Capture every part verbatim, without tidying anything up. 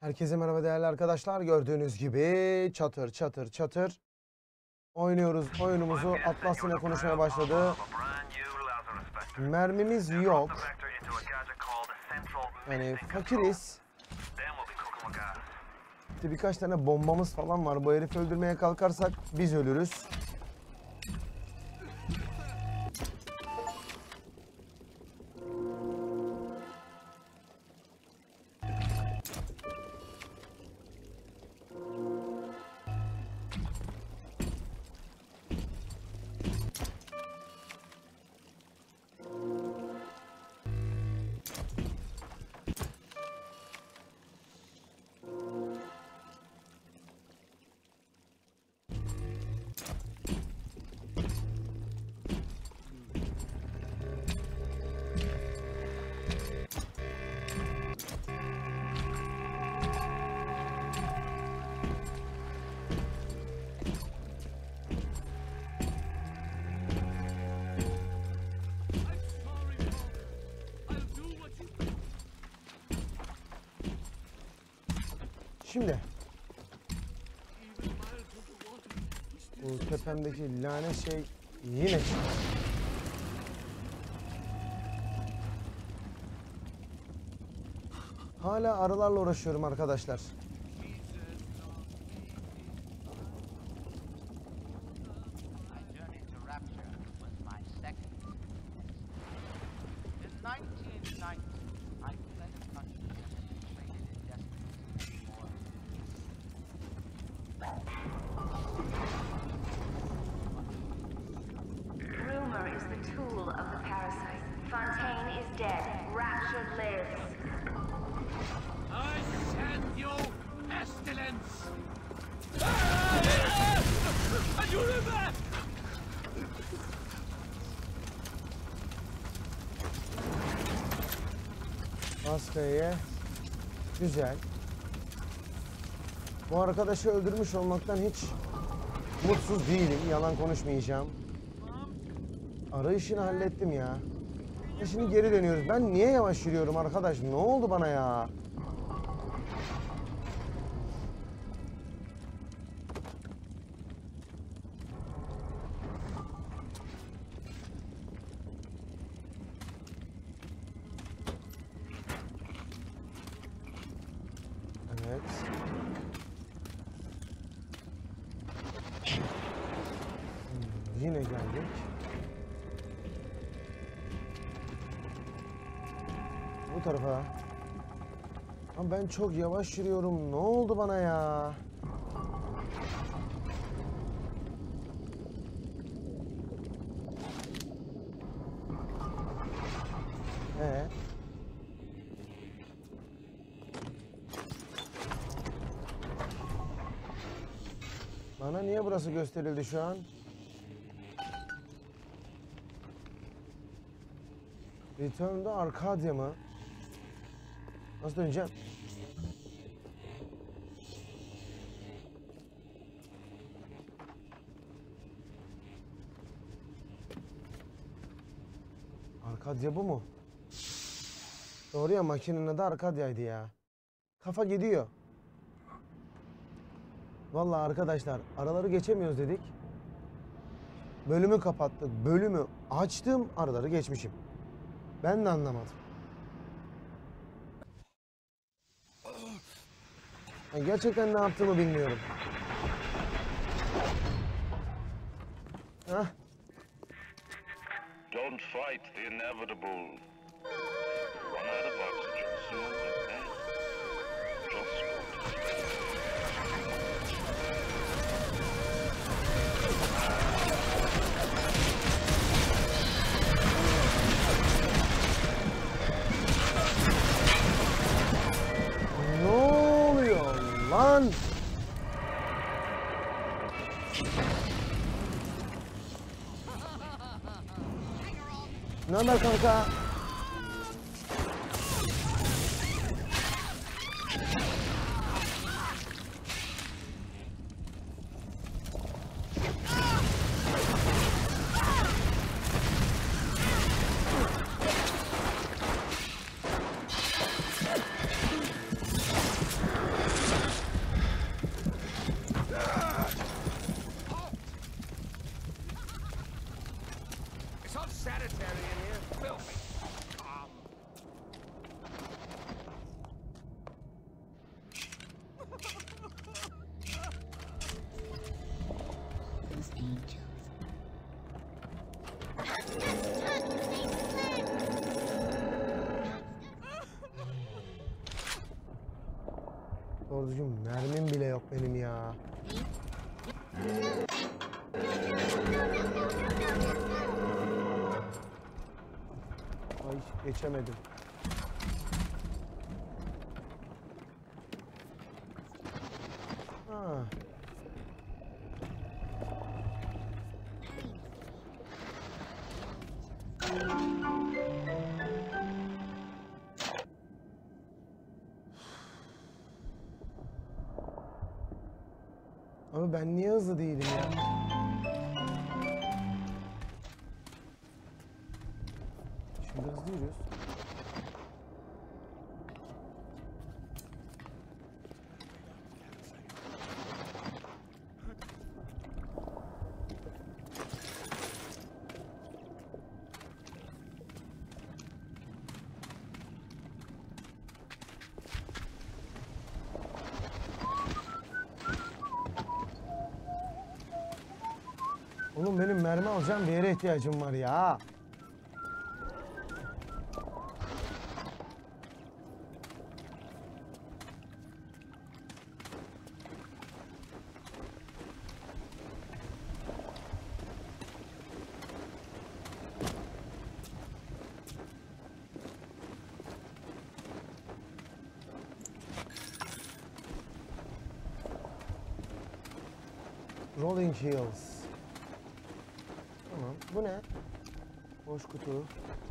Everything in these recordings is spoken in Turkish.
Herkese merhaba değerli arkadaşlar. Gördüğünüz gibi çatır çatır çatır oynuyoruz oyunumuzu. Atlas yine konuşmaya başladı. Mermimiz yok. Yani fakiriz. İşte birkaç tane bombamız falan var. Bu herifi öldürmeye kalkarsak biz ölürüz. Şimdi bu tepemdeki lanet şey yine çıktı. Hala arılarla uğraşıyorum arkadaşlar. Askaya güzel. Bu arkadaşı öldürmüş olmaktan hiç mutsuz değilim. Yalan konuşmayacağım. Arayışını hallettim ya. E şimdi geri dönüyoruz. Ben niye yavaş yürüyorum arkadaş? Ne oldu bana ya? Evet. Hmm, yine geldik. Bu tarafa. Ama ben çok yavaş yürüyorum. Ne oldu bana ya? Ee? Bana niye burası gösterildi şu an? Return to Arcadia mı? Nasıl döneceğim? Arcadia bu mu? Doğru ya, makinenin adı Arcadia'ydı ya. Kafa gidiyor. Vallahi arkadaşlar araları geçemiyoruz dedik. Bölümü kapattık. Bölümü açtım, araları geçmişim. Ben de anlamadım. Yani gerçekten ne yaptığımı bilmiyorum. Hah. Don't fight the inevitable. Run out of oxygen soon and then just go to sleep. Ne oluyor lan? Ne haber kanka? Doğru düzgün mermim bile yok benim ya. Ay geçemedim. Ha. Abi ben niye hızlı değilim ya? Şimdi hızlı yürüyoruz. Oğlum benim mermi alacağım bir yere ihtiyacım var ya. Rolling Hills. Tamam. Bu ne? Boş kutu.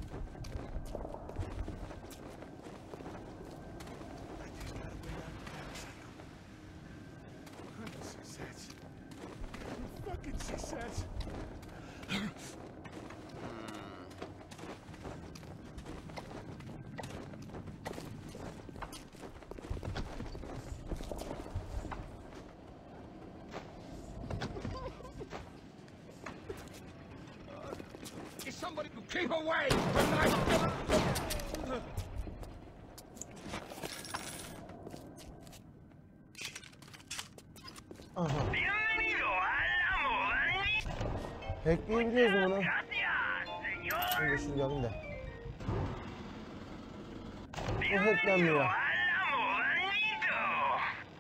Somebody to keep away from my... Aha. Bienvenido a la modernidad. Hackleyebiliyoruz bunu. Gracias, señor. Önce şunu alayım da. Bu Bienvenido hacklenmiyor. a la modernidad.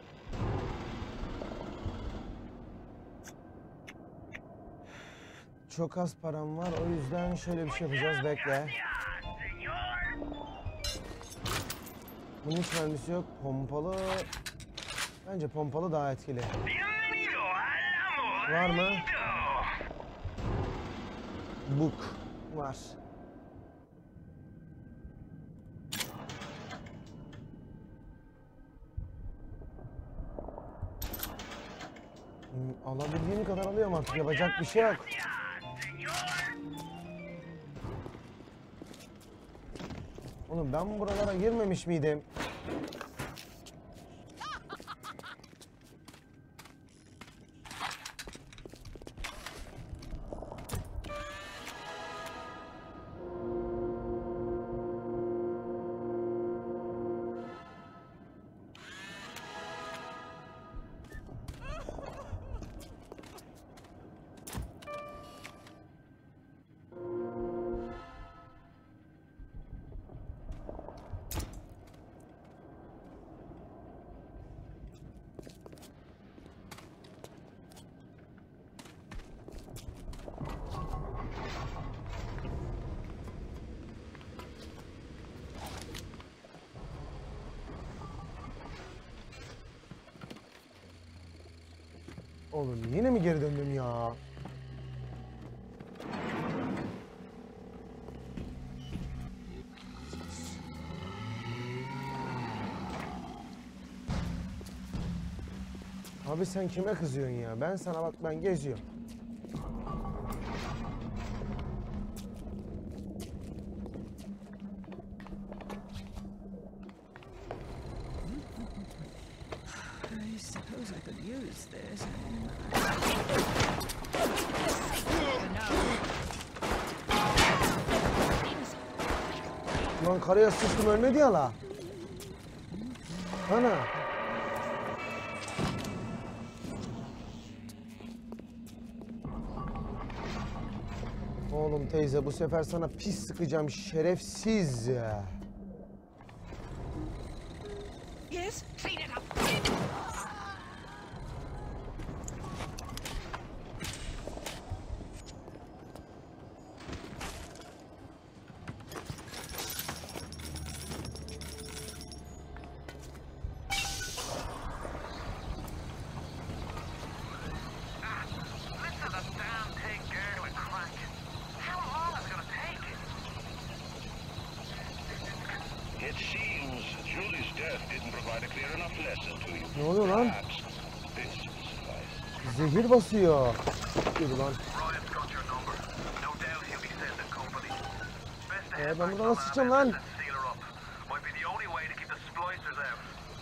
Çok az param var o yüzden şöyle bir şey yapacağız. Bekle. Gracias, señor. Bunun hiç mermisi yok. Pompalı. Bence pompalı daha etkili. Bienvenido a la Var mı? modernidad. Book. Var. Hmm, alabildiğim kadar alıyorum artık. Yapacak bir şey yok. Gracias, señor. Oğlum ben buralara girmemiş miydim? Oğlum yine mi geri döndüm ya? Abi sen kime kızıyorsun ya? Ben sana bak ben geziyorum. I suppose I could use this. Lan karaya sıçtım ölmedi ya la. Ana. Oğlum teyze bu sefer sana pis sıkacağım şerefsiz. Yes? Clean it up. It seems Julie's death didn't provide a clear enough lesson to you. Ne oluyor lan? Perhaps this will suffice. Zehir basıyor. Yürü lan. Ryan's got your number. No doubt he'll be sending company. Best to Ee, head ben back buradan to nasıl çıkacağım lan? and seal her up. Might be the only way to keep the splicers out.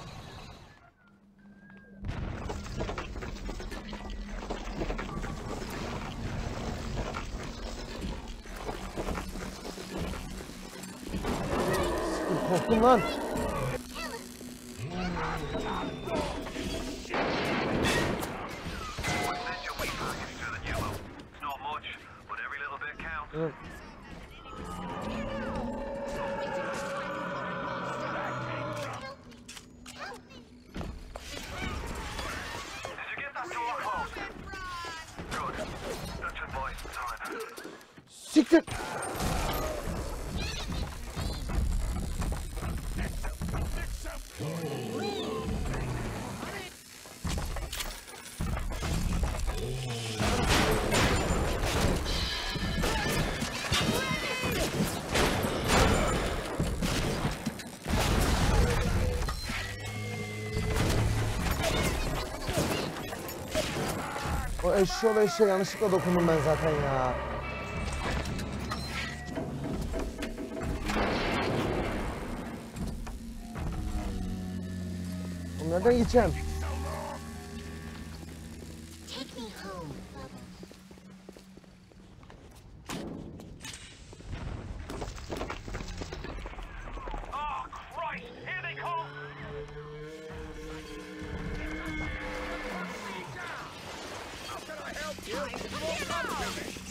Korktum lan. Send your wheat package to the Newell. It's not much, but every little bit counts. Evet. Did you get that door closed? Good. That should buy some time. Siktir. O eşşoğlu eşeğe yanlışlıkla dokundum ben zaten ya. Oğlum nereden gideceğim? Take me home, Bubbles. Oh, Christ! Here they come! How can I help you? Won't come to me.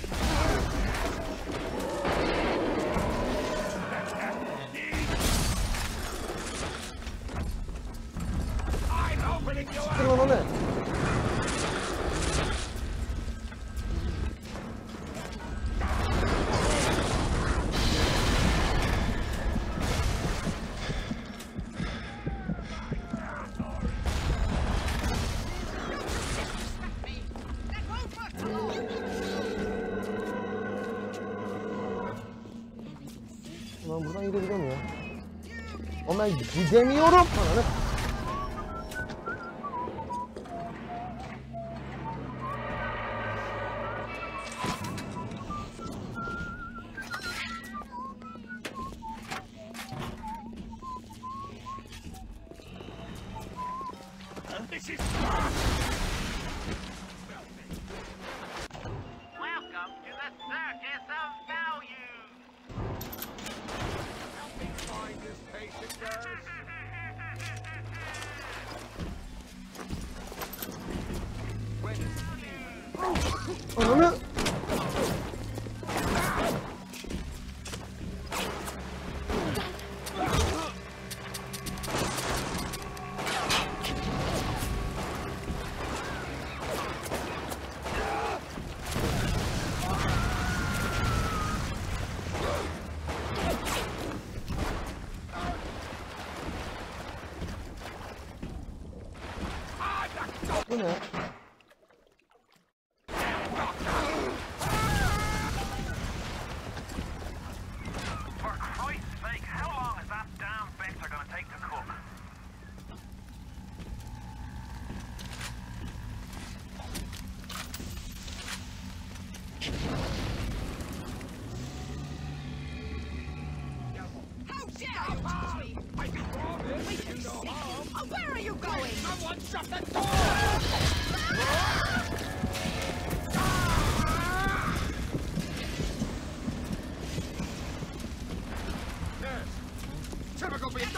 I'm opening you Siktir up. lan o ne? Lan buradan gidebiliyor mu ya? Oğlum ben gidemiyorum. Ananı. This is Welcome to the Circus of Value! help me find this patient nurse. Ananı. Bu ne? For Christ's sake, how long is that damn Vector gonna take to cook? How dare you touch me? I promise you no harm. Oh, where are you going? Someone shut the door! Nurse, typical being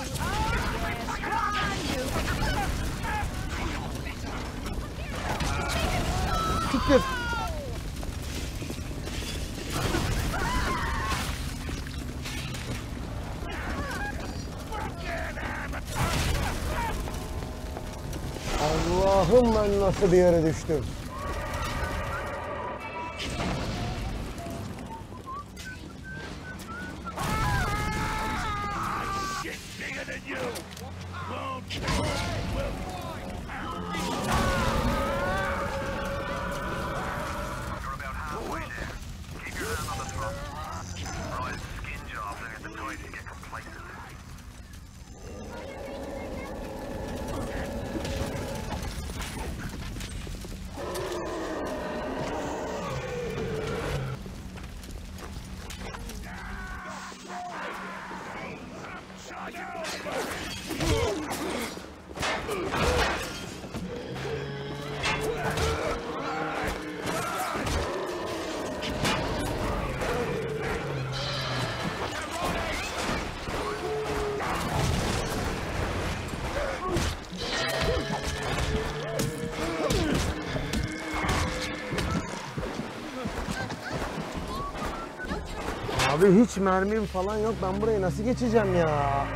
Siktir. Allah'ım ben nasıl bir yere düştüm. Shit bigger than you. Won't you? You're about halfway there. Keep your hand on the throttle. Royal skin jobs and get the toy to get complacent. Abi hiç mermim falan yok. Ben burayı nasıl geçeceğim ya?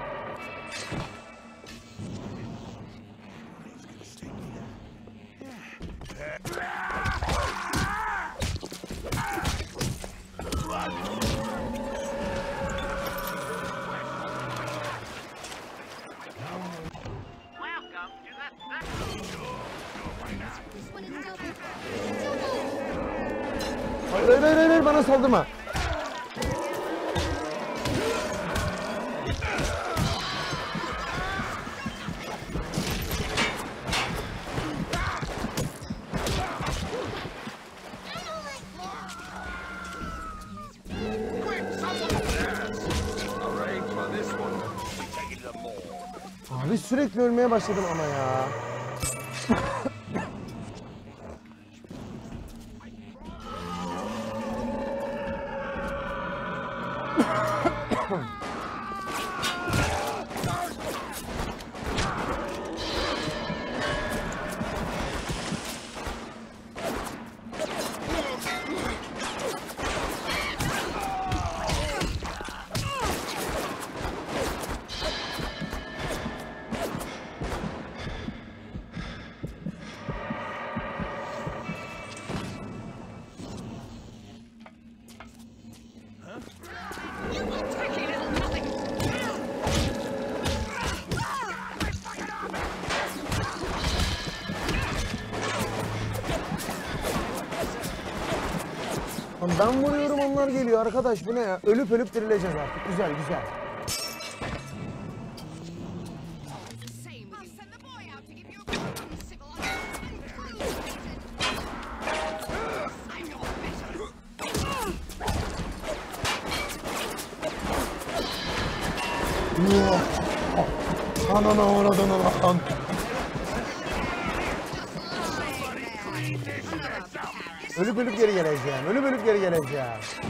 Hayır hayır hayır, hayır bana saldırma. Abi sürekli ölmeye başladım ama ya. Lan ben vuruyorum onlar geliyor arkadaş, bu ne ya? Ölüp ölüp dirileceğiz artık. Güzel güzel. Anana uğradın lan. Ölüp ölüp geri geleceğim. Ölüp ölüp geri geleceğim.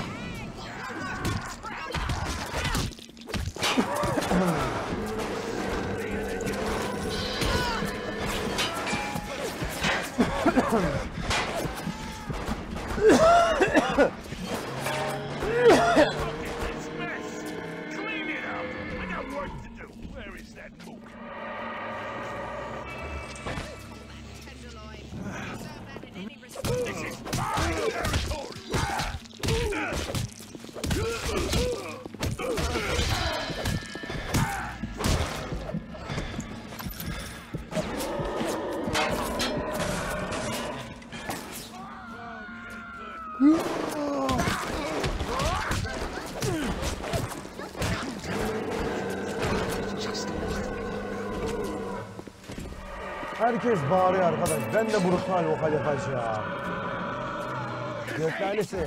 Herkes bağırıyor arkadaş. Ben de brutal vokal yapacağım. Göklerlisi.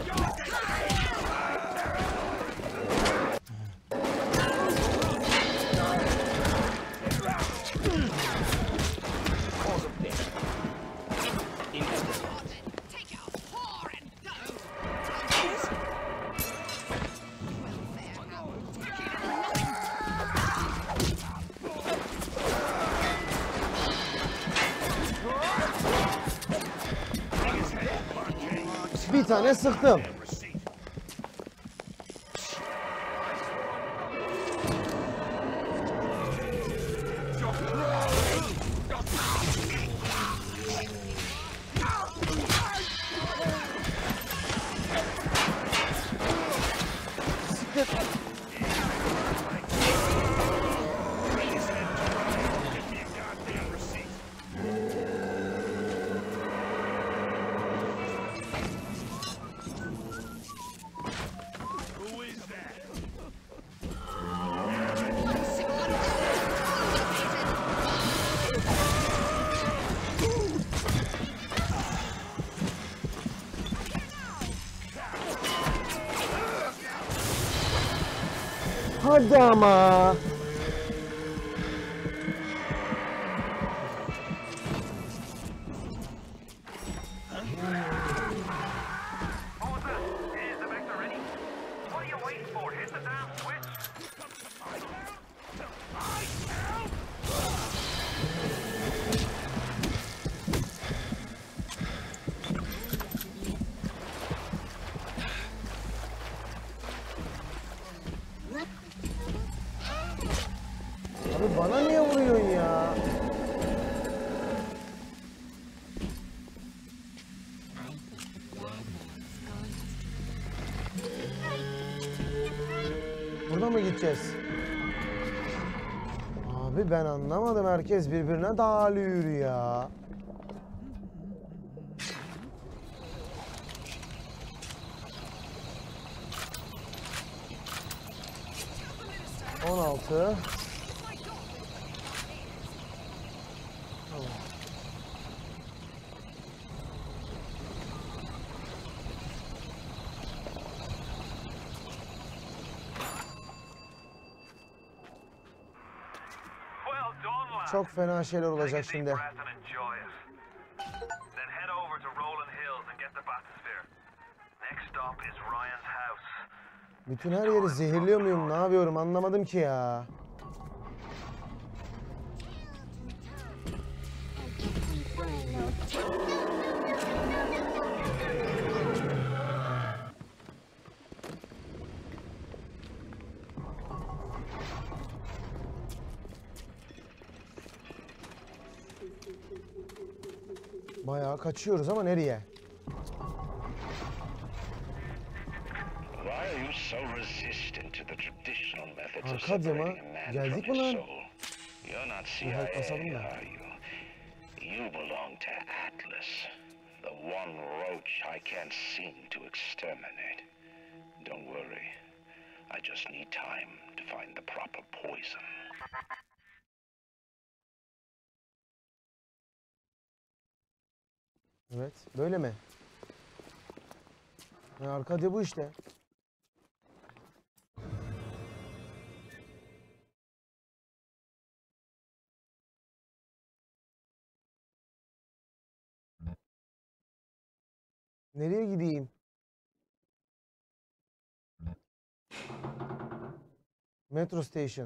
Bir tane sıktım. Hadi ama. What was that? Is the vector ready? What are you waiting for? Hit the damn switch! Abi bana niye vuruyorsun ya? Burada mı gideceğiz? Abi ben anlamadım. Herkes birbirine dağılıyor ya. on altı. Tamam. Well done, lad. Çok fena şeyler Take a olacak deep şimdi. breath and enjoy it. Then head over to Rolling Hills and get the bathysphere. Next stop is Ryan's house. Bütün her yeri zehirliyor muyum? Ne yapıyorum? Anlamadım ki ya. Bayağı kaçıyoruz ama nereye? Why are you so resistant to the traditional methods of Arkadya mı? separating man Geldik from mi his lan? soul? You're not C Bir halt basalım I A, da. are you? You belong to Atlas, the one roach I can't seem to exterminate. Don't worry, I just need time to find the proper poison. Evet, böyle mi? Ya Arkadya bu işte. Nereye gideyim? Metro Station.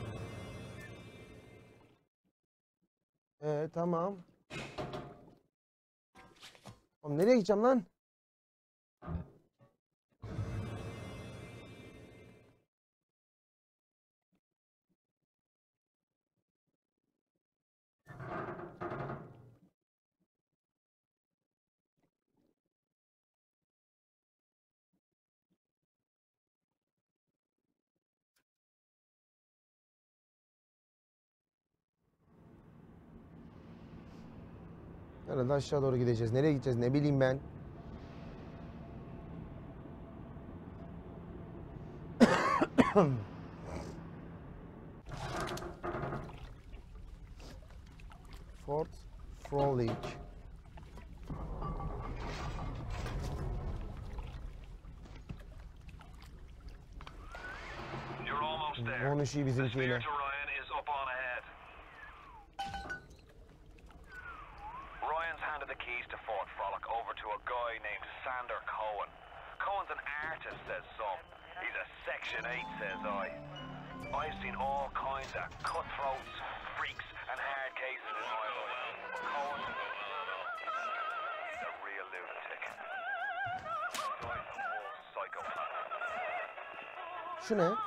Evet, tamam. Oğlum nereye gideceğim lan? Herhalde aşağı doğru gideceğiz. Nereye gideceğiz? Ne bileyim ben. Fort Frolic. You're almost there. Konuşuyor The bizimkiyle. spear to Ryan is up on ahead. Ryan's handed the keys to Fort Frolic over to a guy named Sander Cohen. Cohen's an artist, says some. He's a Section eight, says I. I've seen all kinds of cutthroats, freaks, and hard cases in my life. But Cohen, he's a real lunatic. He's a psychopath. Şu ne?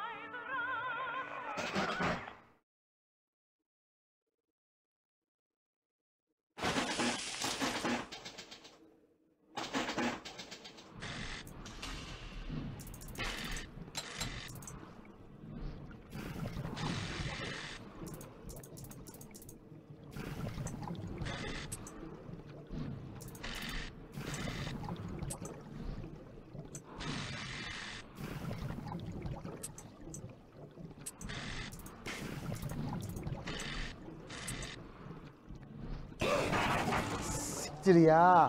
Siktir ya.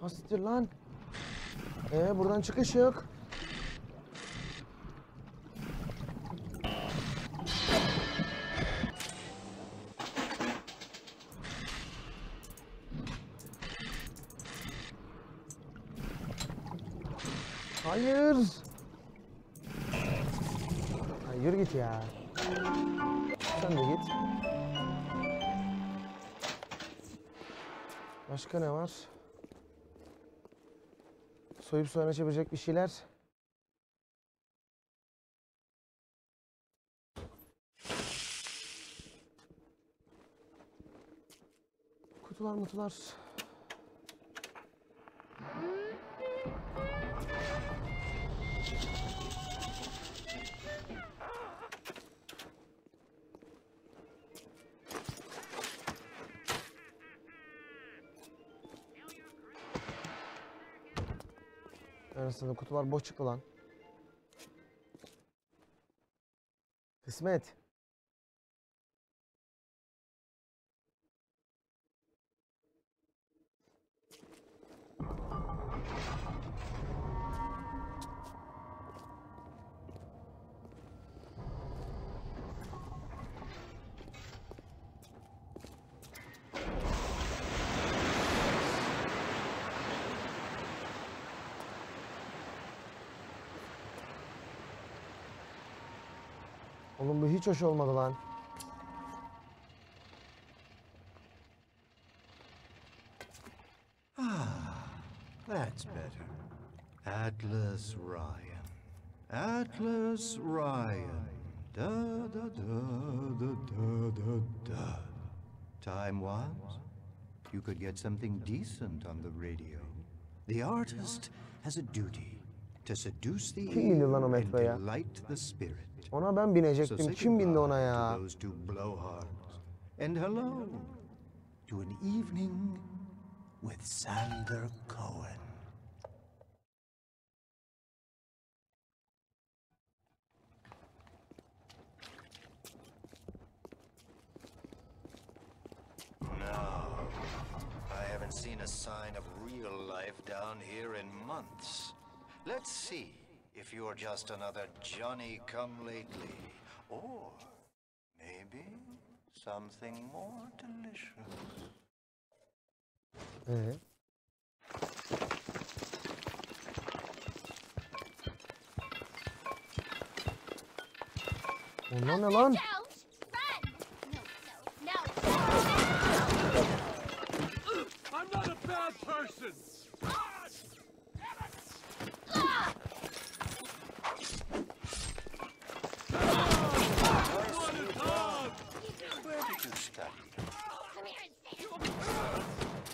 Hastir lan. Ee buradan çıkış yok. Hayır. Hayır yürü git ya. Sen de git. Başka ne var? Soyup soyana çevirecek bir şeyler. Kutular mutular. Arasında kutular boş çıktı lan. Kısmet. Oğlum bu hiç hoş olmadı lan. Ah, that's better. Atlas Ryan. Atlas Ryan. Da da da da da da da. Time was, you could get something decent on the radio. The artist has a duty to seduce the Kim bindi lan o ear and metroya? delight the spirit. Ona ben So binecektim. say Kim bindi ona goodbye ya? to those two blowhards. And hello to an evening with Sander Cohen. No, I haven't seen a sign of real life down here in months. Let's see if you're just another Johnny-come-lately, or maybe something more delicious. Ee? Onlar ne lan? Don't run! No, no, no! I'm not a bad person! Where did you study? Come here and say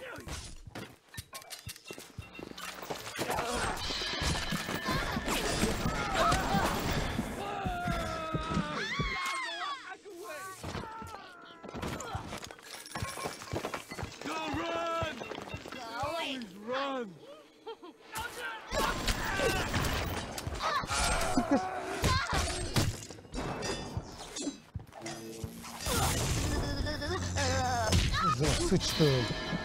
Go run! Go away! Run! Kızına sıçtım.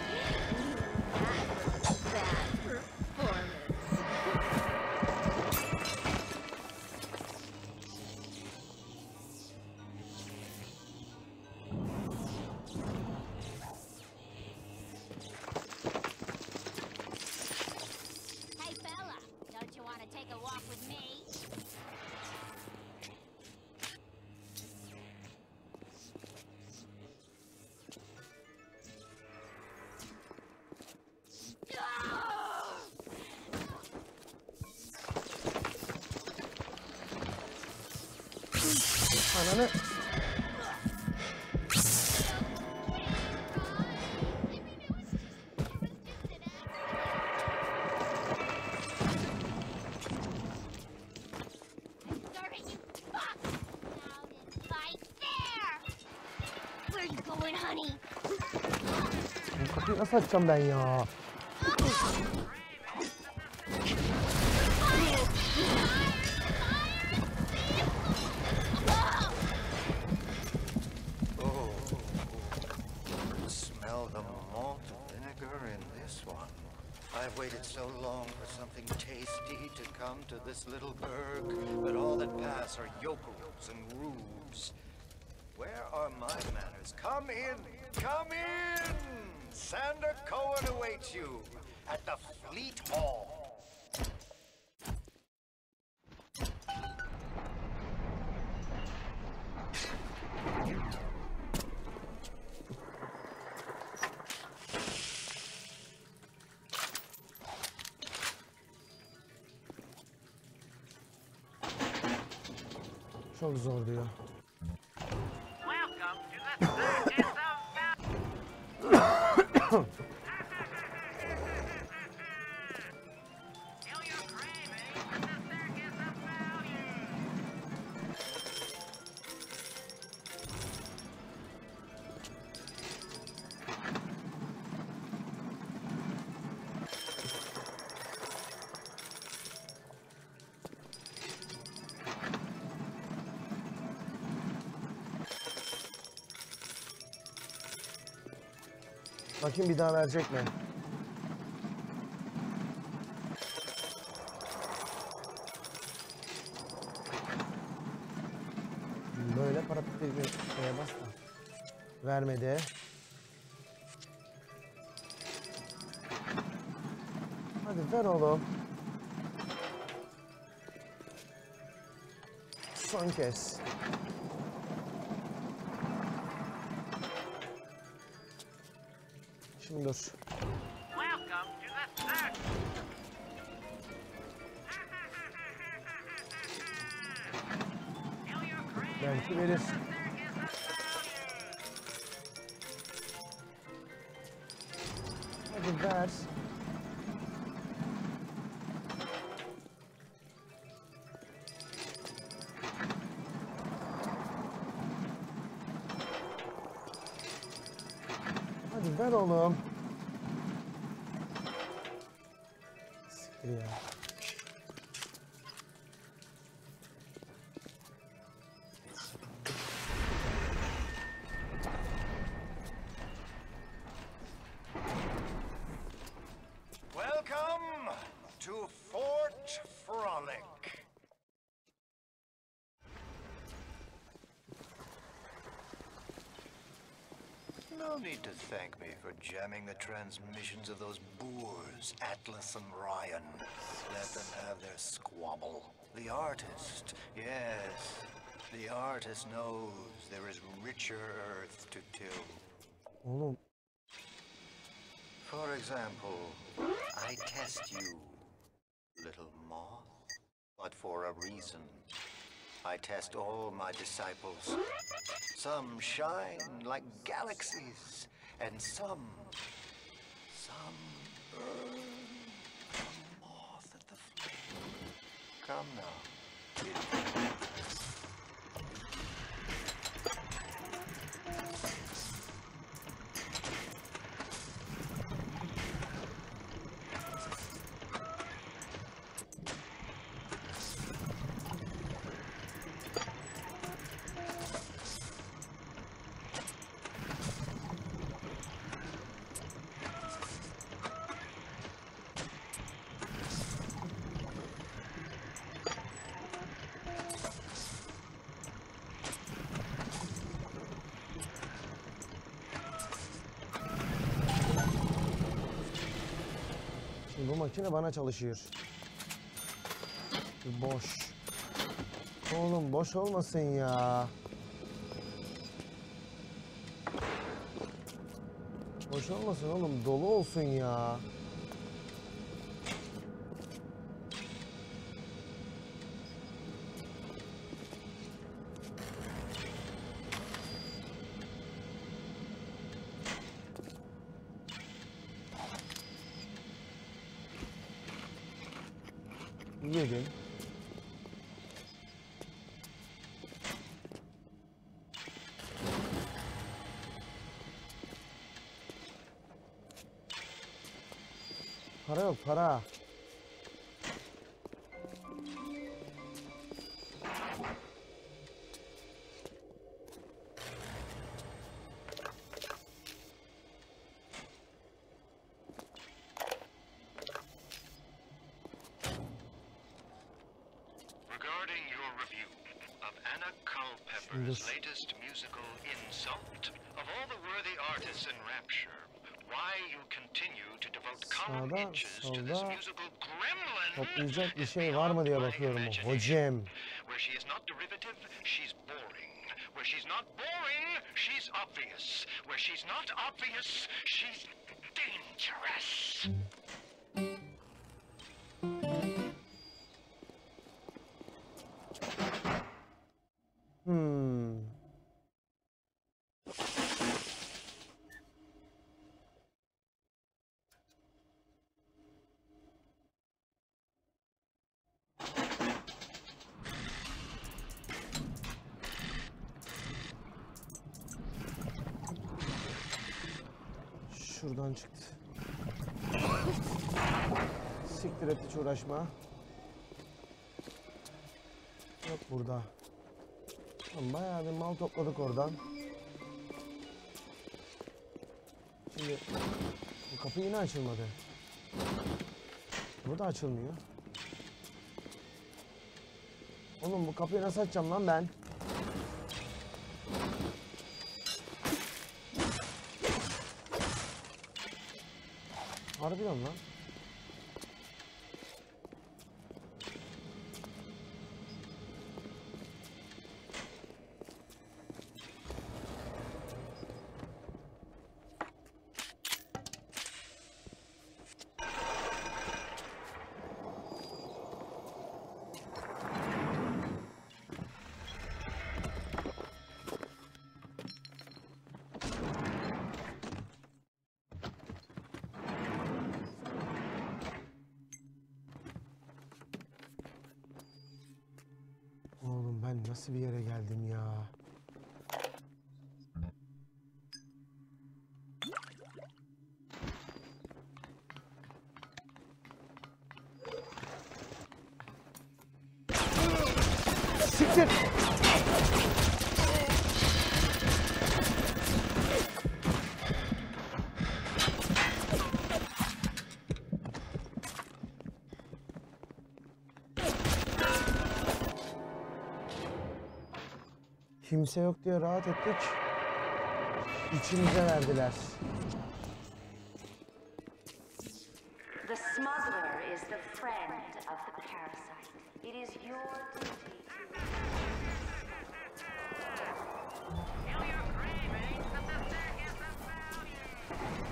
Hey fella, don't you want to take a walk with me? Ananı. Starving you fuck! Now then, fight there! Where you going, honey? Bu kapıyı nasıl açacağım ben ya? Oh, smell the malt vinegar in this one. I've waited so long for something tasty to come to this little burg, but all that pass are yokels and rubes. Where are my manners? Come in! Come in! Sander Cohen awaits you at the Fleet Hall. Çok zor diyor. Welcome to the circus of Feel your craving with the circus of value. Bakayım bir daha verecek mi? Böyle para bir şeye bas da. Vermedi. Hadi ver oğlum. Son kez. Şimdi dur. Welcome to the circus. Feel your craving Belki verir. with the circus of value. Hadi ver. Hadi ver oğlum. Siktir ya. Welcome to Fort Frolic. No need to thank me for jamming the transmissions of those boors, Atlas and Ryan. Let them have their squabble. The artist, yes, the artist knows there is richer earth to till. Oğlum. For example, I test you, little moth, but for a reason. I test all my disciples. Some shine like galaxies, and some, some burn a moth at the flame. Come now, kid. Şimdi bu makine bana çalışıyor. Boş. Oğlum boş olmasın ya. Boş olmasın oğlum, dolu olsun ya. Yedim. Para yok, para. Regarding your review of Anna Culpepper's latest musical insult, of all the worthy artists in Rapture, why you continue to devote column Sağda, inches to this solda musical gremlin toplayacak bir is şey var mı beyond diye my bakıyorum. imagination. Hocam. Where she is not derivative, she's boring. Where she's not boring, she's obvious. Where she's not obvious, she's dangerous. Hmm. Şuradan çıktı. Siktir et, hiç uğraşma. Yok burada. Tamam, bayağı bir mal topladık oradan. Şimdi bu kapı yine açılmadı. Bu da açılmıyor. Oğlum bu kapıyı nasıl açacağım lan ben? Harbiden lan. Oğlum ben nasıl bir yere geldim ya? Siktir! Kimse yok diye rahat ettik. İçimize verdiler. The smuggler is the friend of the parasite. It is your duty to... Tell your cravings that the sick is the value.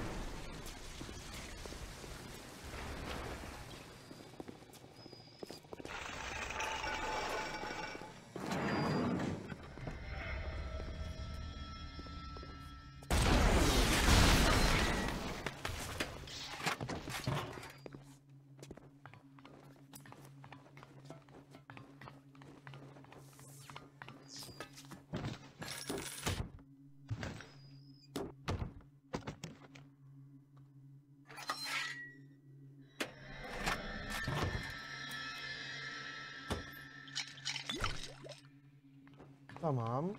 Tamam.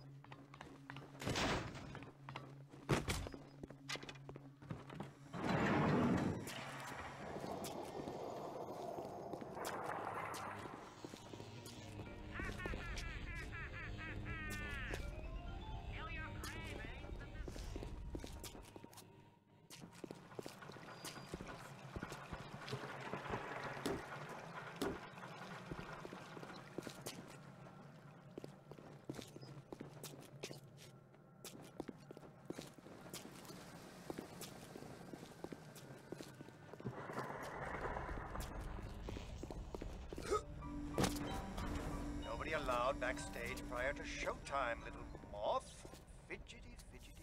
Nobody allowed backstage prior to showtime, little moth. Fidgety, fidgety.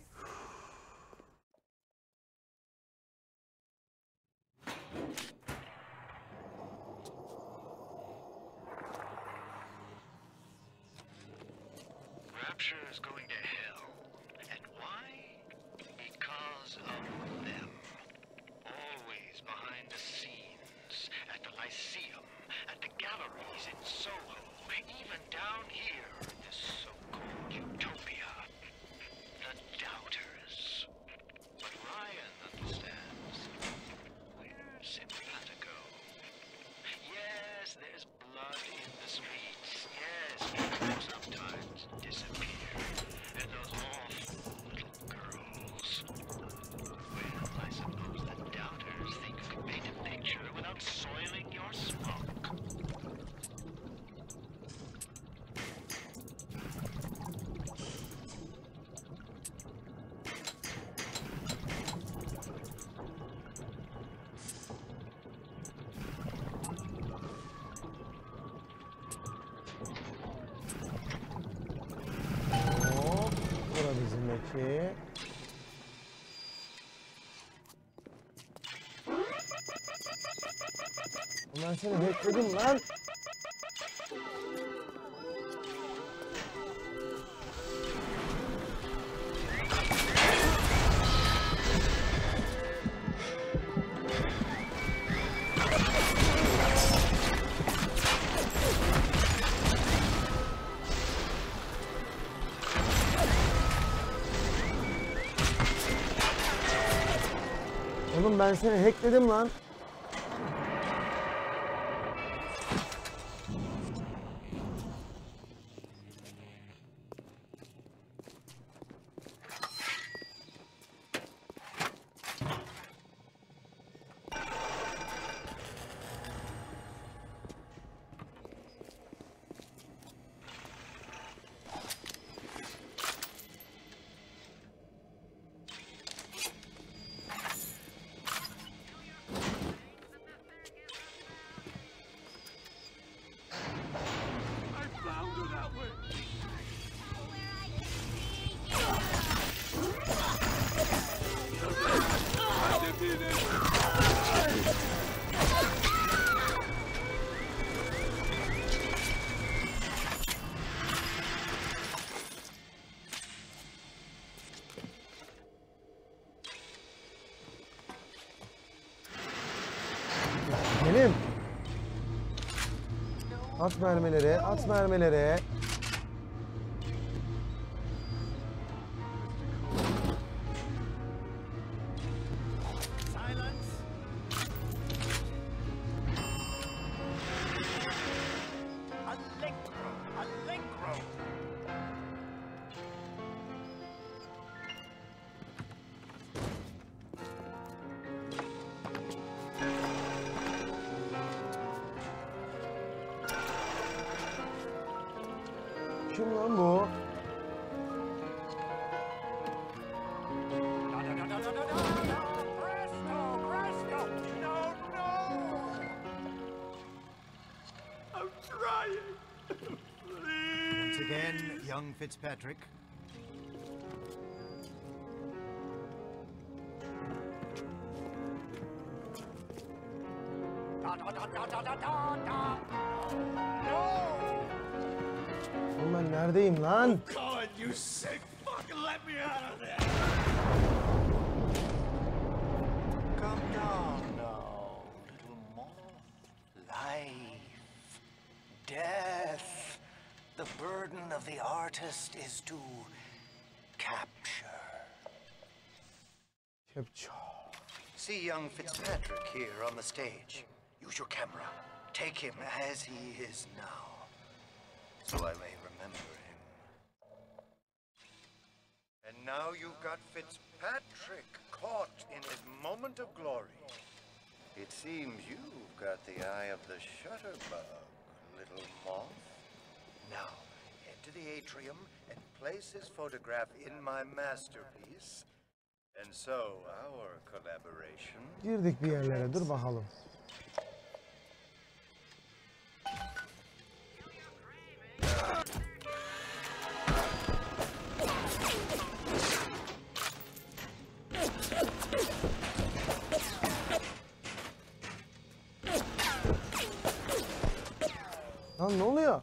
Rapture is going to hell. And why? Because of them. Always behind the scenes, at the Lyceum, at the galleries in Soho, even down here in this so-called utopia. sometimes disappear. And those awful little girls. Well, I suppose the doubters think you can paint a picture without soiling your smoke. Hop. Bura bizim eki. Ben seni bekledim lan. Oğlum ben seni hackledim lan. Benim. At mermileri, at mermileri. Silence. Allegro, allegro. Kim lan bu? Da, da, da, da, da, da, da. Presto, presto. No, no. I'm trying. Please. Once again, young Fitzpatrick. Da, da, da, da, da, da, da, da. No. Oğlum ben neredeyim lan? God, you sick fuck, let me out of there. Come down now, little moth. Life, death. The burden of the artist is to capture. Capture. See young Fitzpatrick here on the stage. Use your camera. Take him as he is now, so I may remember him. And now you've got Fitzpatrick caught in his moment of glory. It seems you've got the eye of the shutterbug, little moth. Now, head to the atrium and place his photograph in my masterpiece. And so, our collaboration... Girdik bir yerlere, dur bakalım. Lan ne oluyor?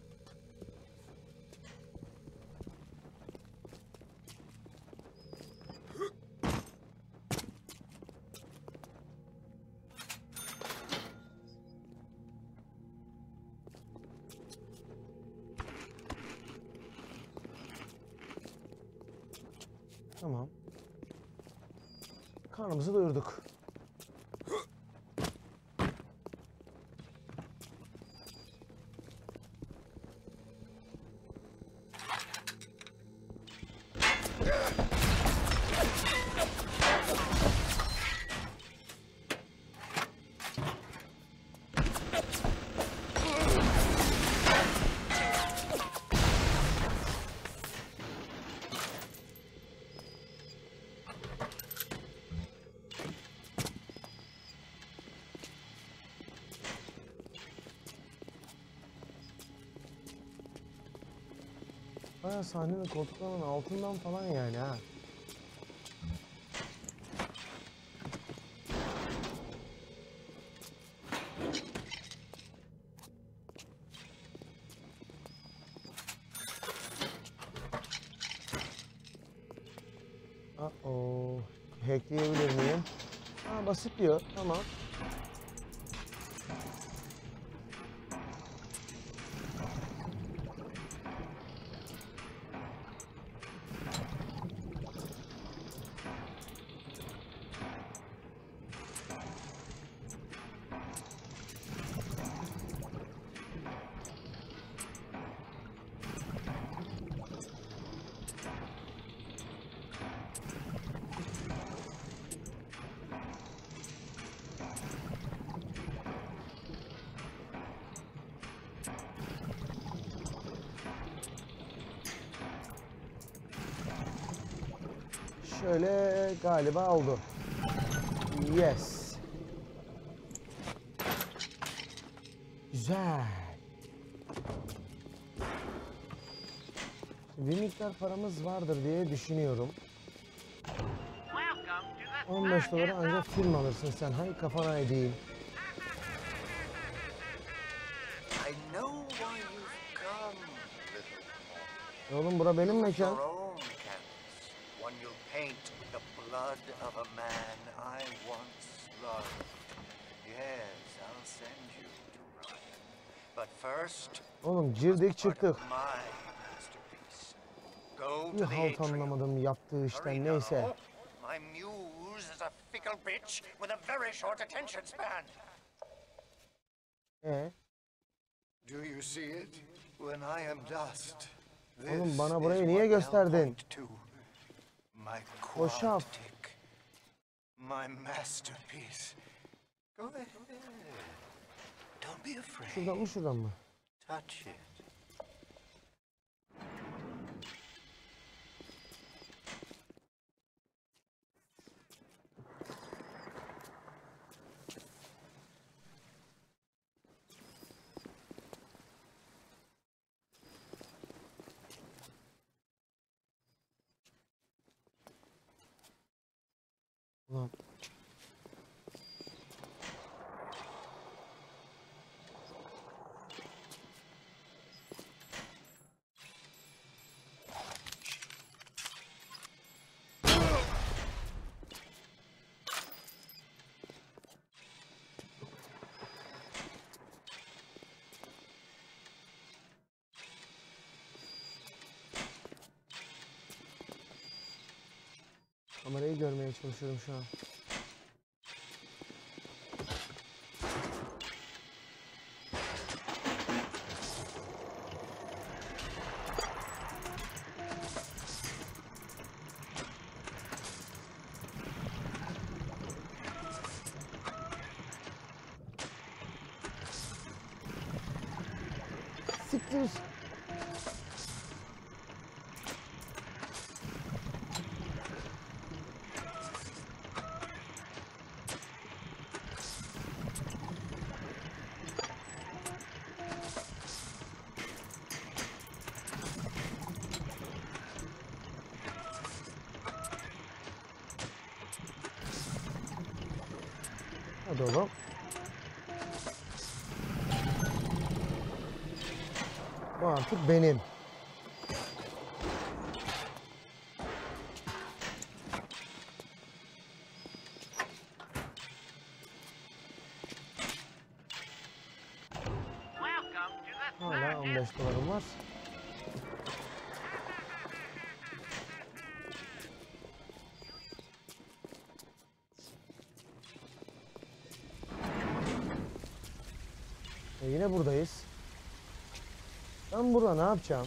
Tamam. Karnımızı doyurduk. Bayağı sahnenin koltuklarının altından falan yani ha. Uh-oh. Hackleyebilir miyim? Ha, basit diyor. Tamam. Şöyle galiba oldu. Yes. Güzel. Bir miktar paramız vardır diye düşünüyorum. on beş dolara ancak film alırsın sen. Hay kafana edeyim. I know why you've come, little Oğlum bura benim mekan. Your own canvas, one you'll paint with the blood of a man I once loved. Yes, I'll send you to Ryan. But first, Oğlum girdik çıktık. my masterpiece. Go Bir to the halt atrium. anlamadım yaptığı Hurry işten now. neyse. My muse is a fickle bitch with a very short attention span. Ee? Do you see it? When I am dust. Oğlum bana burayı niye gösterdin? My Hoşaf. quantic, my masterpiece. Go ahead. Don't be afraid. Şuradan mı şuradan mı? Touch it. Ulan. Kamerayı görmeye çalışıyorum şu an. Siktir. Hadi oğlum. Bu artık benim. Hala on beş dolarım var. E yine buradayız. Ben burada ne yapacağım?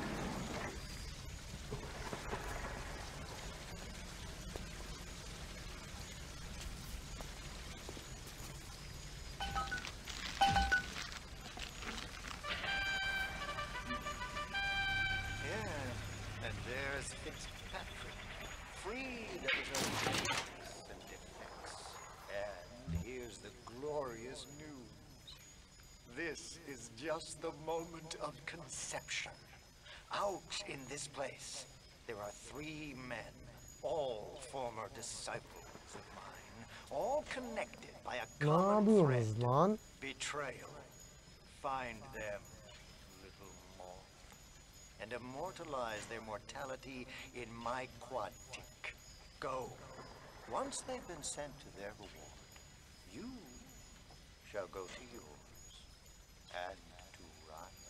Yeah, and there's Fitzpatrick, freed of his own defects and defects. And here's the glorious news. This is just the moment of conception. Out in this place, there are three men, all former disciples of mine, all connected by a Ne common yapıyorsunuz thread, lan? betrayal. Find them, little moth, and immortalize their mortality in my quadtic. Go. Once they've been sent to their reward, you shall go to yours, and to Ryan.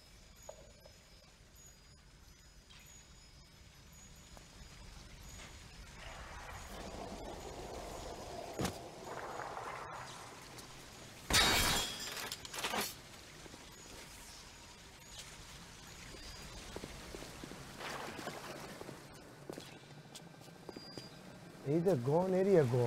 İyi de go nereye go?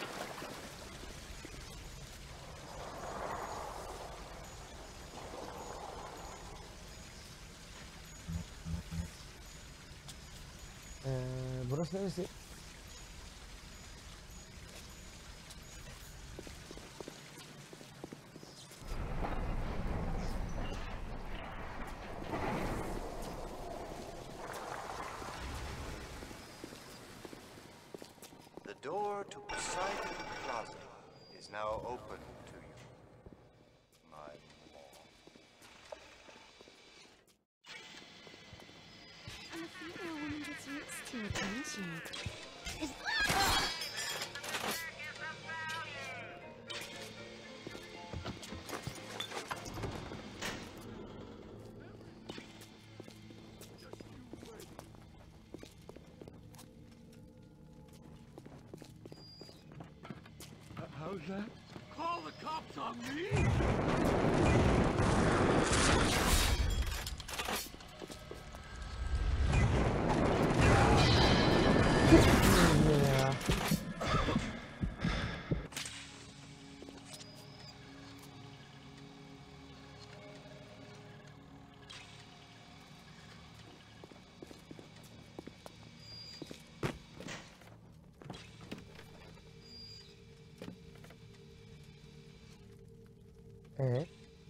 Ee, burası neresi? The door to Poseidon Plaza is now open to you, my moth. I'm a female woman gets used to attention. Is How's that? Call the cops on me? Ya. Ee?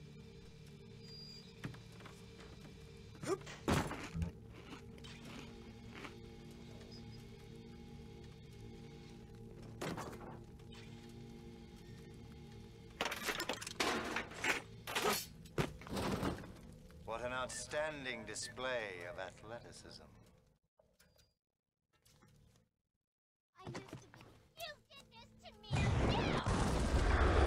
What an outstanding display of athleticism. I used to be. You did this to me. Now.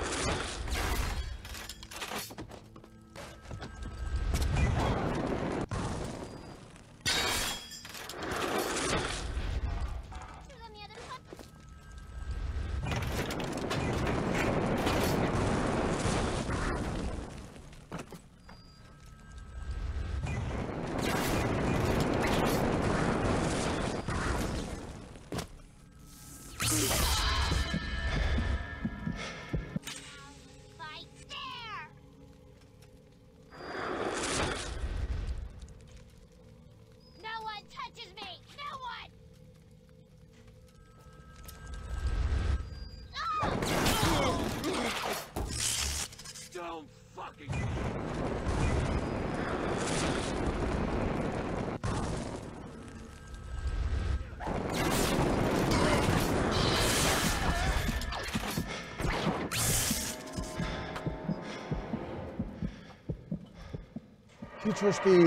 Fight there. No one touches me. No one. Don't fucking... Hiç hoş değil.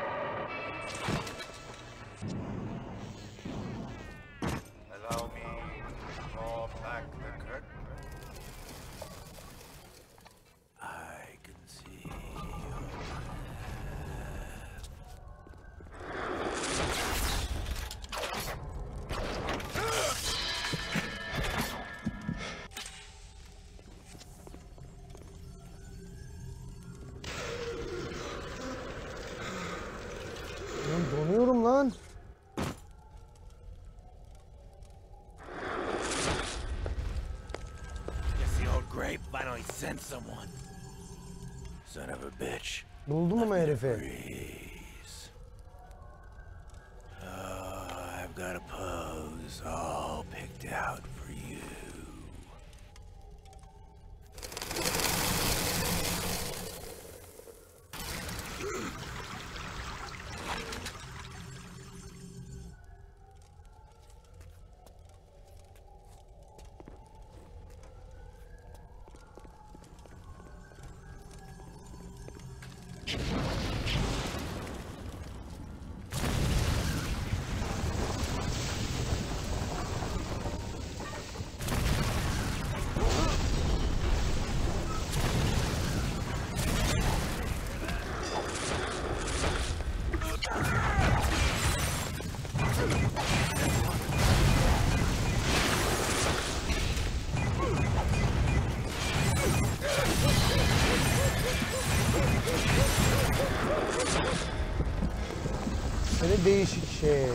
Allow me to draw back the curtain. I can see Lan donuyorum lan. Guess the old grapevine sent someone. Son of a bitch. Buldum ama herifi. Breeze. Oh, I've got a pose all picked out for you. Seni değişik şey.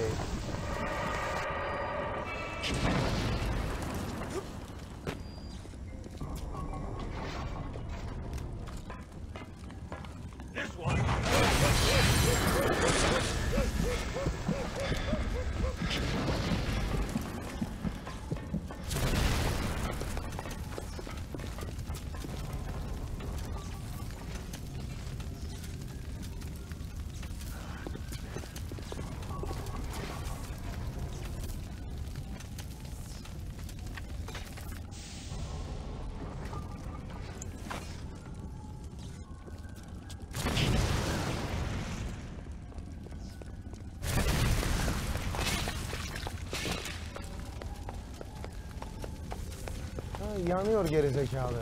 Yanıyor gerizekalı.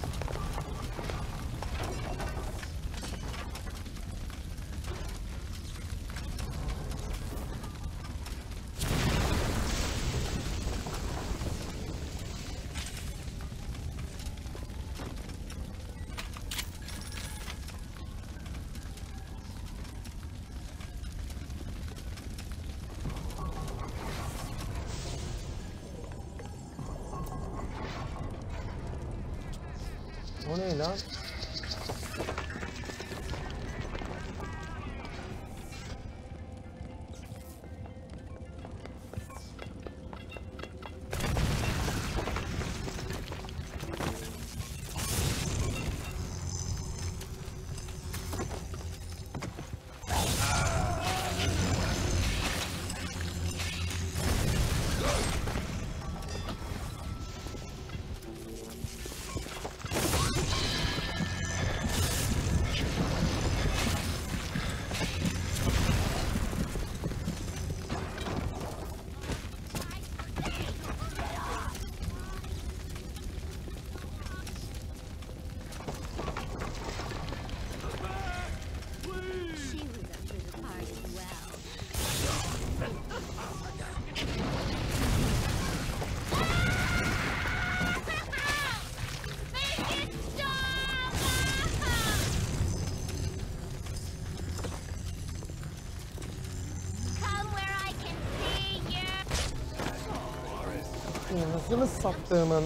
O ne lan? Nasıl sattığımın.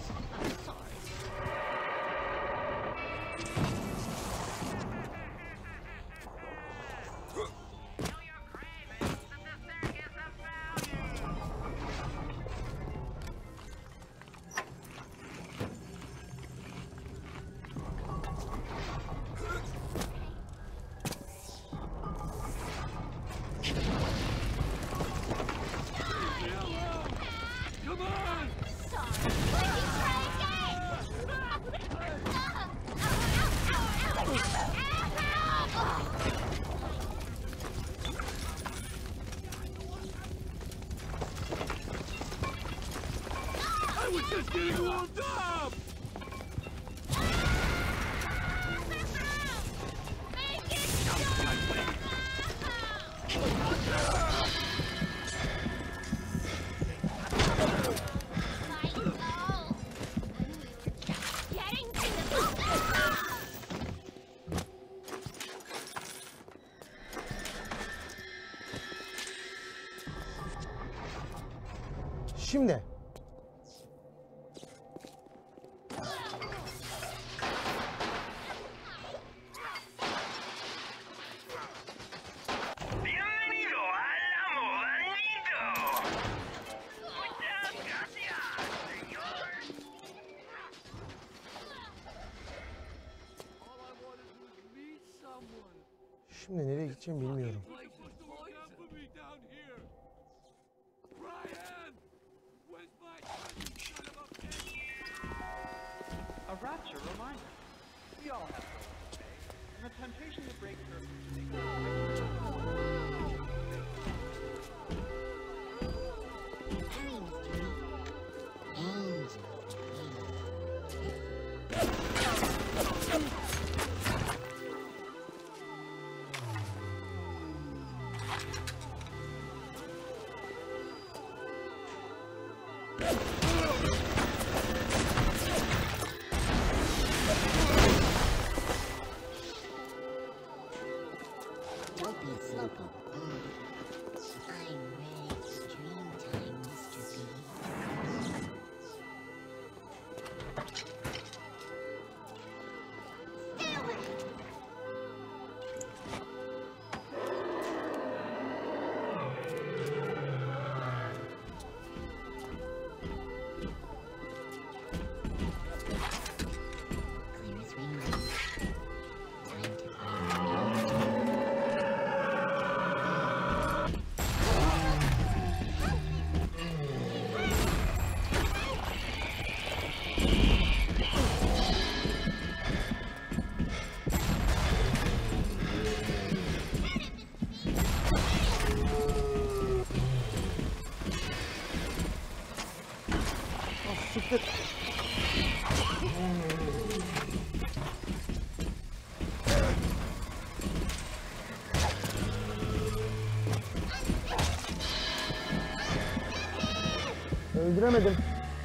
Just getting warmed up! Şimdi Şimdi nereye gideceğim bilmiyorum. A rapture reminder. We all have to obey, and the temptation to Don't be slowpoke. I'm ready for dream time, Mister B. Stay away! Clear as rainbow. Time to find Siktir. Öldüremedim.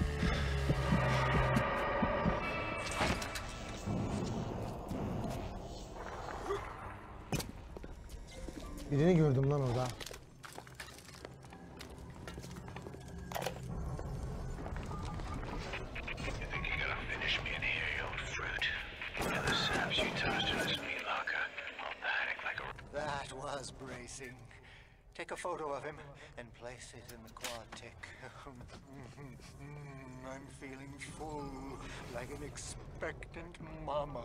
Birini gördüm lan orada. That was bracing. Take a photo of him and place it in the quad tick. I'm feeling full, like an expectant mama.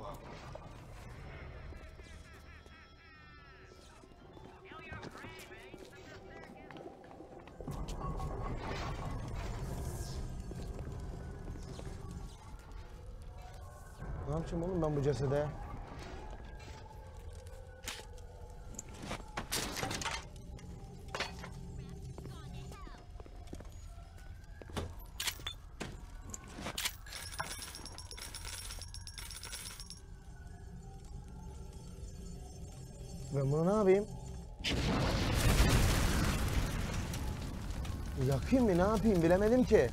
Ne yapacağım oğlum ben bu cesede? Ben bunu ne yapayım? Yakayım mı ne yapayım bilemedim ki.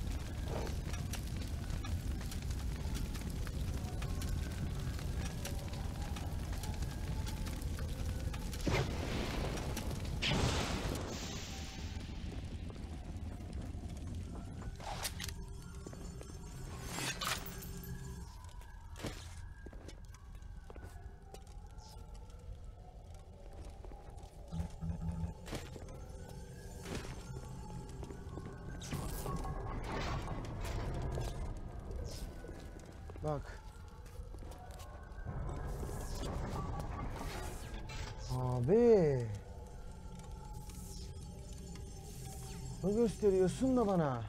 Bak. Abi. Ne gösteriyorsun da bana?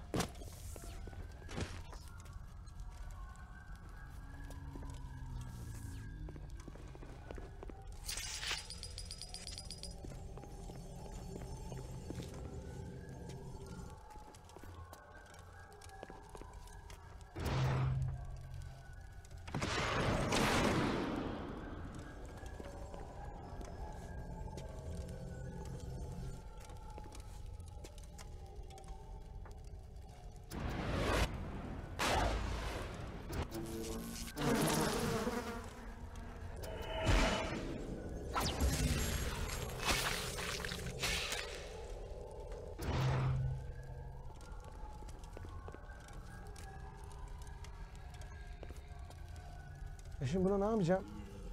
E şimdi buna ne yapacağım?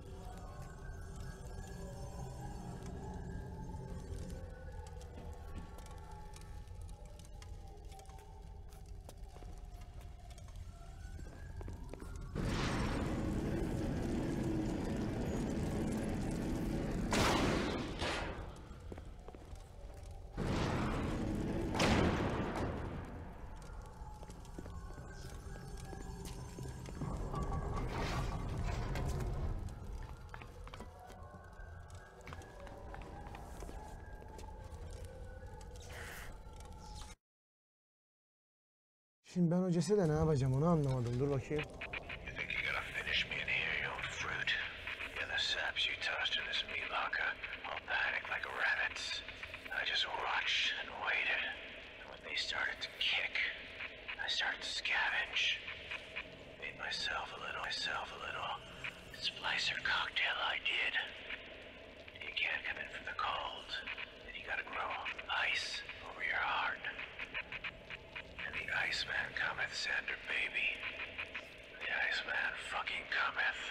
Şimdi ben o cesede ne yapacağım onu anlamadım. Dur bakayım. You think you're gonna finish me in here, you old fruit? You're the saps you tossed lost in this meat locker, all panicked like rabbits. I just watched and waited. And when they started to kick, I started to scavenge. Made myself a little, myself a little splicer cocktail I did. You can't come in from the cold, and you gotta grow ice over your heart. And the Iceman cometh, Sander baby. The Iceman fucking cometh.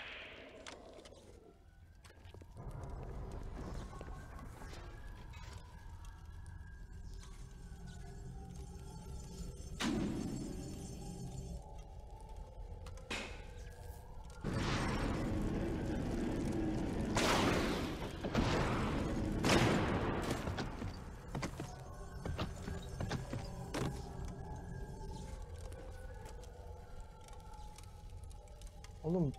Oğlum.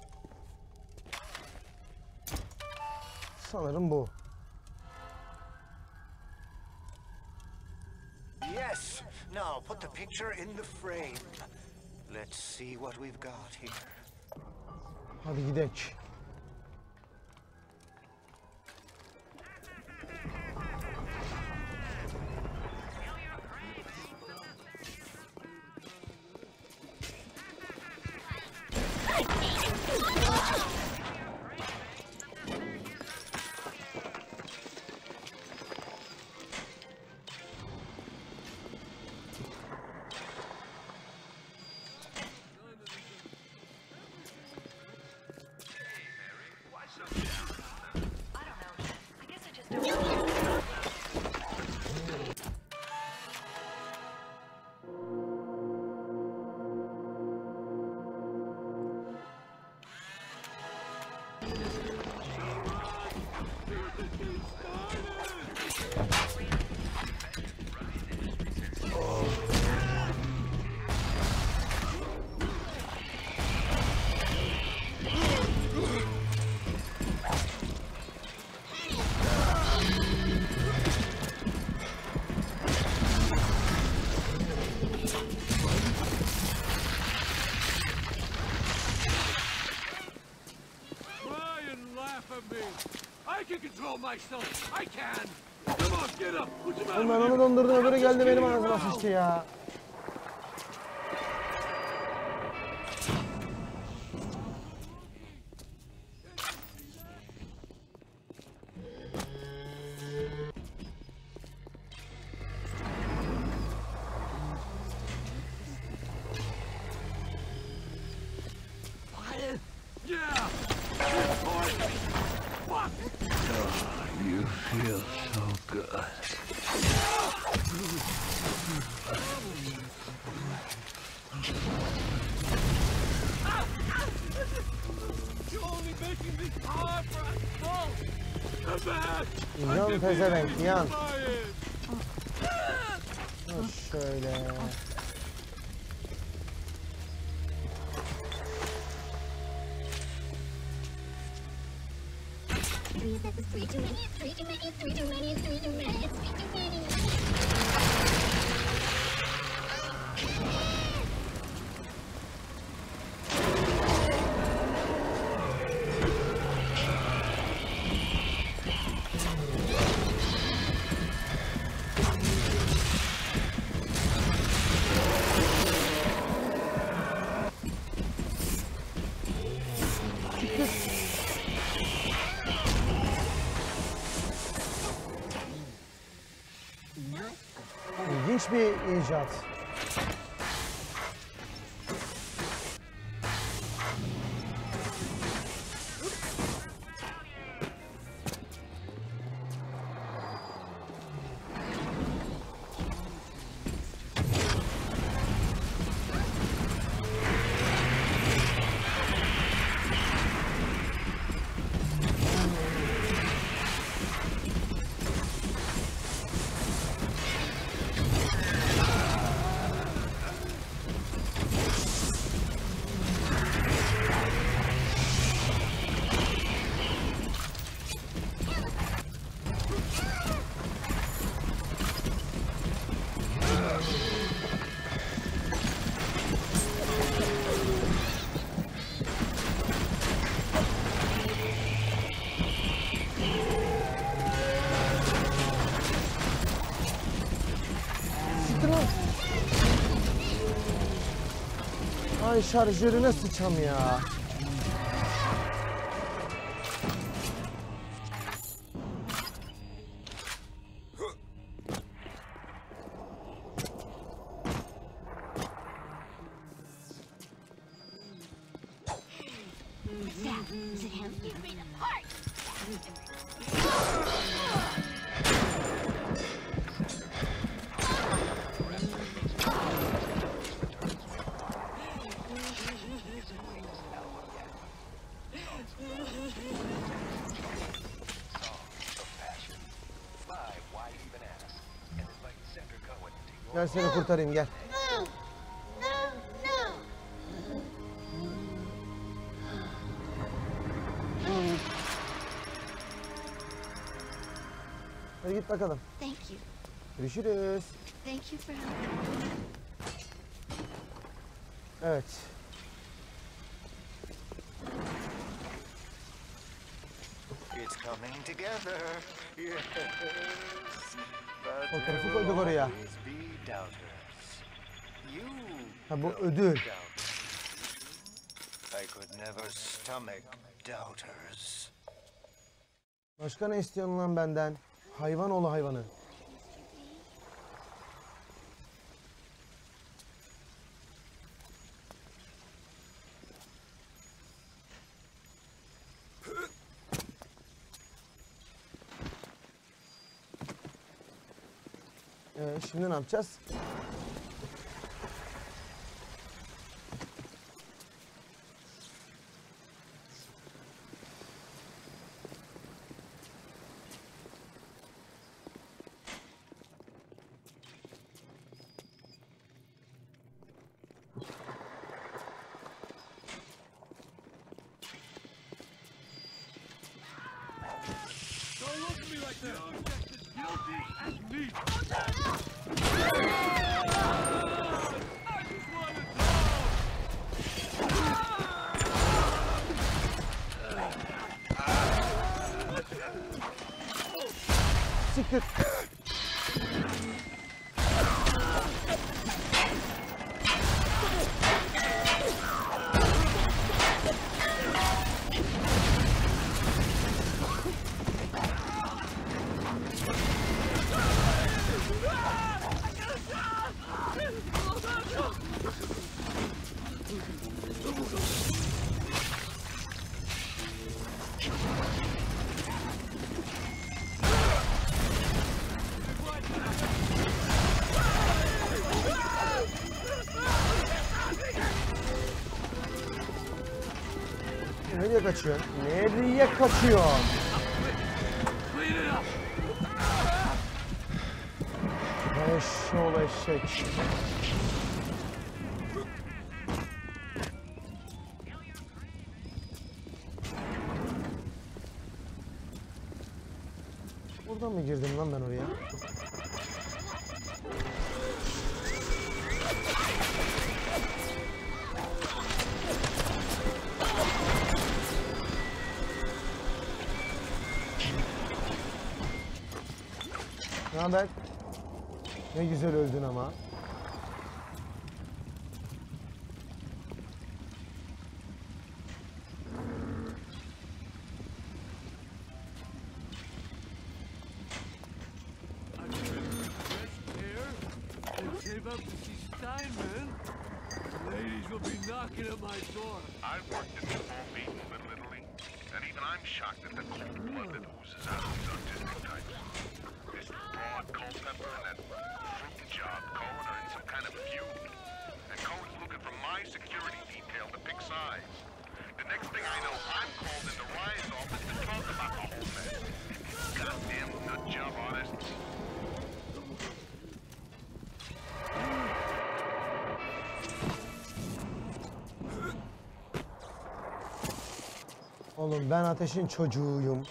Sanırım bu. Yes. Now put the picture in the frame. Let's see what we've got here. Hadi gidelim. Myself. I can. Come on, get up. Put your Oğlum ben onu dondurdum, öbürü geldi benim ağzıma sıçtı ya. You feel so good. You're only making this hard for us both. Come back. Yan pezevenk, yan. Şöyle. This is three too many, it's three too many, it's three too many, it's three too many, it's three too many. İlginç bir icat. Ay şarjörüne sıçam ya. What's that? Is it him? You made a part! Gel seni kurtarayım gel. No! No! No! Hadi git bakalım. Thank you. Görüşürüz. Thank you for helping. Evet. It's coming together. Yes. But Fotoğrafı there koyduk will oraya. always be doubters. You Ha bu don't ödül. doubt me. I could never stomach doubters. Başka ne istiyorsun lan benden? Hayvan oğlu hayvanı. Ee, şimdi ne yapacağız? Don't look at me like that! You're just as guilty as me! I just want to Siktir. Nereye kaçıyorsun? Nereye kaçıyorsun? Eşşoğlu eşek. Buradan mı girdim lan ben oraya? Ne haber? Ne güzel öldün ama. save up to see Steinman, the ladies will be knocking at my door. I've worked in small meetings in Italy, and even I'm shocked at the cold blood that oozes out of these autistic types. This broad Culpepper and that fruit job Cohen are in some kind of feud. And Cohen's looking for my security detail to pick sides. The next thing I know, I'm called into Ryan's office to talk about the whole mess. Goddamn nut job artists. Oğlum ben ateşin çocuğuyum.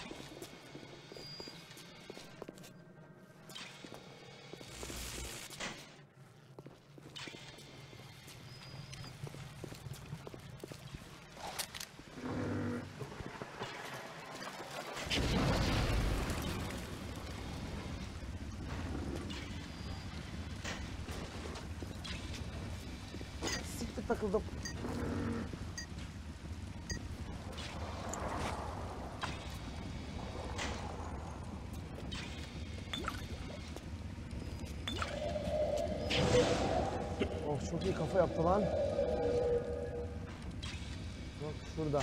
Siktir takıldım. çok iyi kafa yaptı lan. Bak şurada.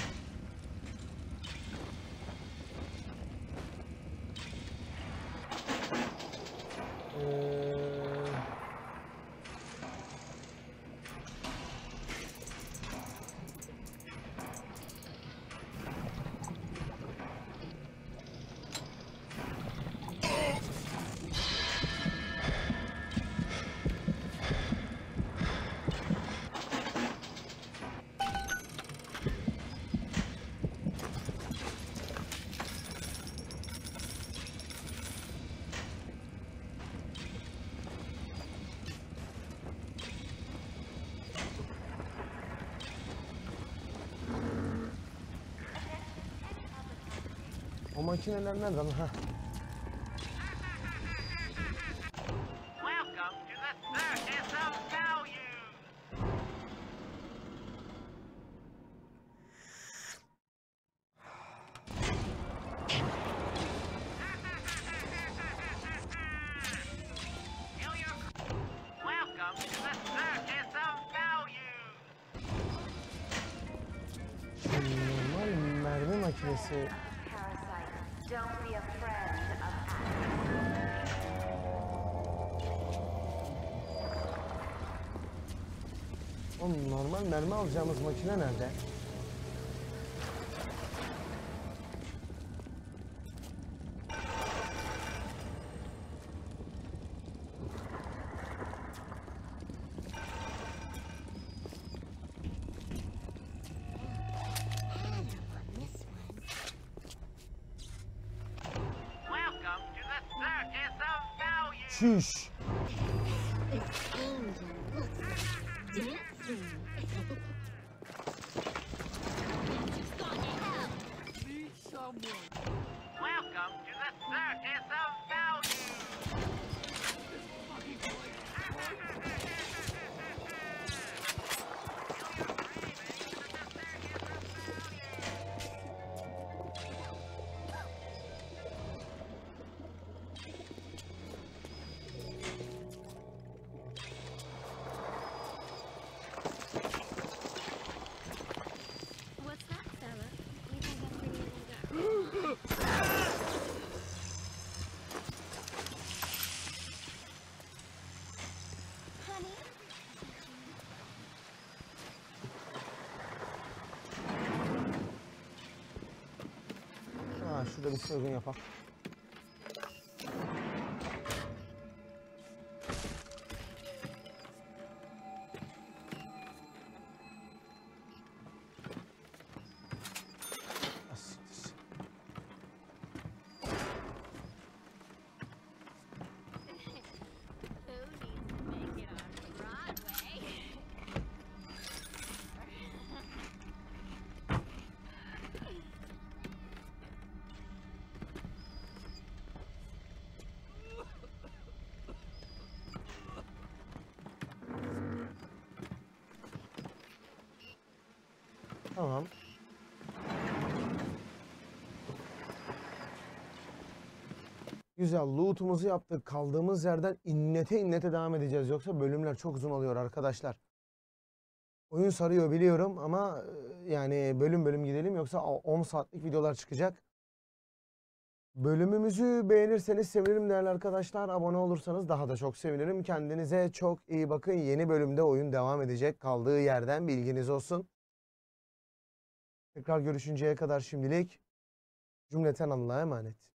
Ee... O makineler nereden? Ha. Normal mermi makinesi. Don't be a friend of Oğlum normal mermi alacağımız makine nerede? Şuş. What's that, fella? You think I'm pretty little girl? Honey? Ha, şurada bir soygun yapak. Tamam. Güzel, loot'umuzu yaptık. Kaldığımız yerden innete innete devam edeceğiz. Yoksa bölümler çok uzun oluyor arkadaşlar. Oyun sarıyor biliyorum ama yani bölüm bölüm gidelim yoksa on saatlik videolar çıkacak. Bölümümüzü beğenirseniz sevinirim değerli arkadaşlar. Abone olursanız daha da çok sevinirim. Kendinize çok iyi bakın. Yeni bölümde oyun devam edecek. Kaldığı yerden bilginiz olsun. Tekrar görüşünceye kadar şimdilik cümleten Allah'a emanet.